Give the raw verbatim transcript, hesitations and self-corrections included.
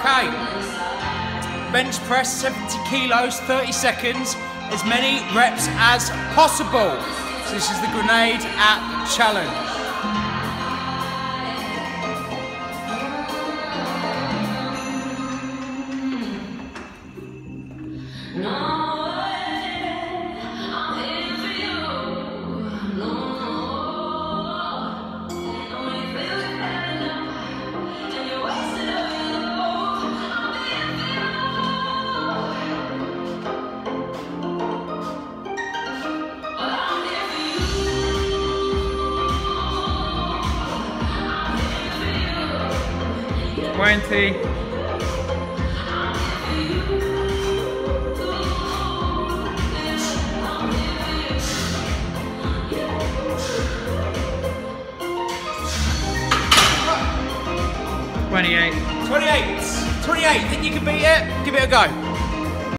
Okay. Bench press seventy kilos, thirty seconds, as many reps as possible. So this is the Grenade App Challenge. twenty. Twenty-eight. twenty-eight. twenty-eight. Think you can beat it? Give it a go.